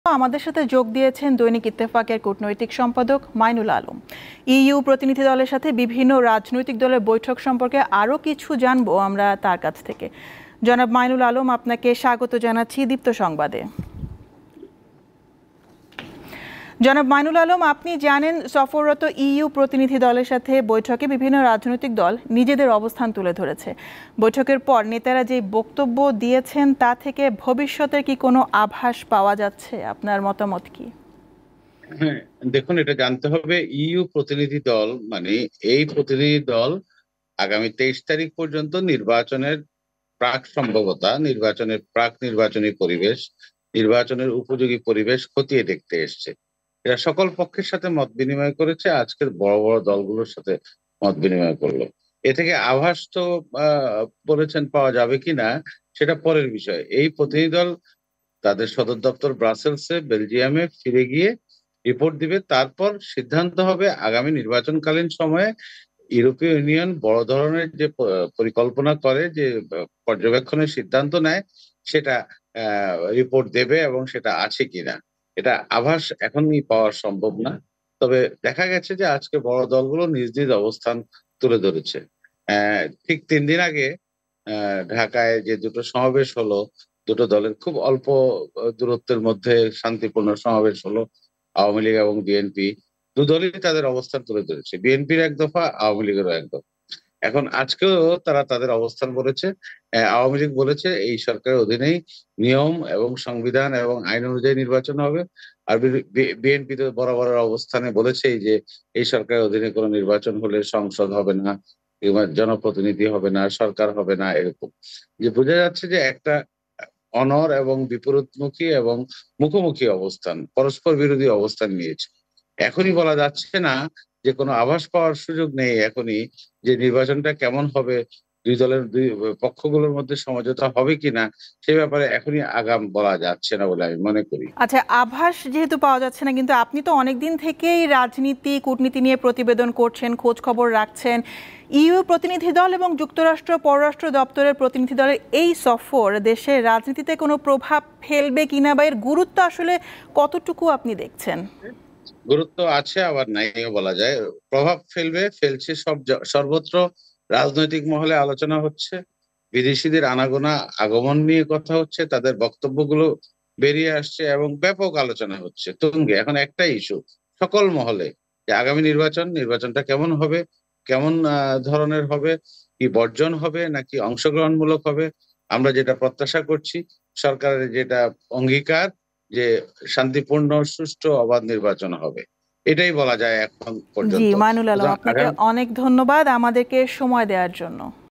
আমাদের সাথে যোগ দিয়েছেন দৈনিক ইত্তেফাকের কূটনৈতিক সম্পাদক মাইনুল আলম। ইইউ প্রতিনিধি দলের সাথে বিভিন্ন রাজনৈতিক দলের বৈঠক সম্পর্কে আরও কিছু জানবো আমরা তার কাছ থেকে। জনাব মাইনুল আলম, আপনাকে স্বাগত জানাচ্ছি দীপ্ত সংবাদে। জনাব মাইনুল আলম, আপনি জানেন সফররত ইইউ প্রতিনিধি দলের সাথে বৈঠকে বিভিন্ন রাজনৈতিক দল নিজেদের অবস্থান তুলে ধরেছে। বৈঠকের পর নেতারা যে বক্তব্য দিয়েছেন তা থেকে ভবিষ্যতের কি কোনো আভাস পাওয়া যাচ্ছে? আপনার মতামত কি? হ্যাঁ, দেখুন, এটা জানতে হবে ইইউ প্রতিনিধি দল মানে এই প্রতিনিধি দল আগামী 23 তারিখ পর্যন্ত নির্বাচনের প্রাক নির্বাচনী পরিবেশ, নির্বাচনের উপযোগী পরিবেশ খতিয়ে দেখতে এসছে। এরা সকল পক্ষের সাথে মত বিনিময় করেছে, আজকের বড় বড় দলগুলোর সাথে মত বিনিময় করলো। এ থেকে আভাস তো বলেছেন পাওয়া যাবে কিনা সেটা পরের বিষয়। এই প্রতিনিধি দল তাদের সদর দপ্তর ব্রাসেলসে, বেলজিয়ামে ফিরে গিয়ে রিপোর্ট দিবে। তারপর সিদ্ধান্ত হবে আগামী নির্বাচনকালীন সময়ে ইউরোপীয় ইউনিয়ন বড় ধরনের যে পরিকল্পনা করে, যে পর্যবেক্ষণের সিদ্ধান্ত নেয়, সেটা রিপোর্ট দেবে এবং সেটা আছে কিনা এটা আভাস এখনই পাওয়া সম্ভব না। তবে দেখা গেছে যে আজকে বড় দলগুলো নিজ নিজ অবস্থান তুলে ধরেছে। ঠিক 3 দিন আগে ঢাকায় যে দুটো সমাবেশ হলো, দুটো দলের খুব অল্প দূরত্বের মধ্যে শান্তিপূর্ণ সমাবেশ হলো, আওয়ামী লীগ এবং বিএনপি। দুদলই তাদের অবস্থান তুলে ধরেছে, বিএনপির এক দফা, আওয়ামী লীগেরও এক দফা। এখন আজকেও তারা তাদের অবস্থান বলেছে। আওয়ামী লীগ বলেছে এই সরকারের অধীনেই নিয়ম এবং সংবিধান এবং আইন অনুযায়ী নির্বাচন হবে। আর বিএনপি তো বরাবরের অবস্থানে বলেছে যে এই সরকারের অধীনে কোনো নির্বাচন হলে সংসদ হবে না, কিংবা জনপ্রতিনিধি হবে না, সরকার হবে না, এরকম। যে বোঝা যাচ্ছে যে একটা অনড় এবং বিপরীতমুখী এবং মুখোমুখি অবস্থান, পরস্পর বিরোধী অবস্থান নিয়েছে। এখনই বলা যাচ্ছে না, যে কোনো আভাস পাওয়ার সুযোগ নেই এখনই যে নির্বাচনটা কেমন হবে, দুই পক্ষগুলোর মধ্যে সমঝোতা হবে কিনা সে ব্যাপারে এখনই আগাম বলা যাচ্ছে না বলে আমি মনে করি। আচ্ছা, আভাস যেহেতু পাওয়া যাচ্ছে না, কিন্তু আপনি তো অনেকদিন থেকেই রাজনীতি কূটনীতি নিয়ে প্রতিবেদন করছেন, খোঁজ খবর রাখছেন। ইইউ প্রতিনিধি দল এবং যুক্তরাষ্ট্র পররাষ্ট্র দপ্তরের প্রতিনিধি দলের এই সফর দেশের রাজনীতিতে কোনো প্রভাব ফেলবে কিনা বা এর গুরুত্ব আসলে কতটুকু আপনি দেখছেন? গুরুত্ব আছে, আবার নাইও বলা যায়। প্রভাব ফেলছে সর্বত্র। রাজনৈতিক মহলে আলোচনা হচ্ছে, বিদেশিদের আনাগোনা আগমন নিয়ে কথা হচ্ছে, তাদের বক্তব্যগুলো বেরিয়ে আসছে এবং ব্যাপক আলোচনা হচ্ছে তুঙ্গে। এখন একটাই ইস্যু সকল মহলে, যে আগামী নির্বাচনটা কেমন হবে, কেমন ধরনের হবে, কি বর্জন হবে নাকি অংশগ্রহণমূলক হবে। আমরা যেটা প্রত্যাশা করছি, সরকারের যেটা অঙ্গীকার, যে শান্তিপূর্ণ, সুষ্ঠু, অবাধ নির্বাচন হবে, এটাই বলা যায় এখন জি পর্যন্ত। মাইনুল আলম, আপনাকে অনেক ধন্যবাদ আমাদেরকে সময় দেওয়ার জন্য।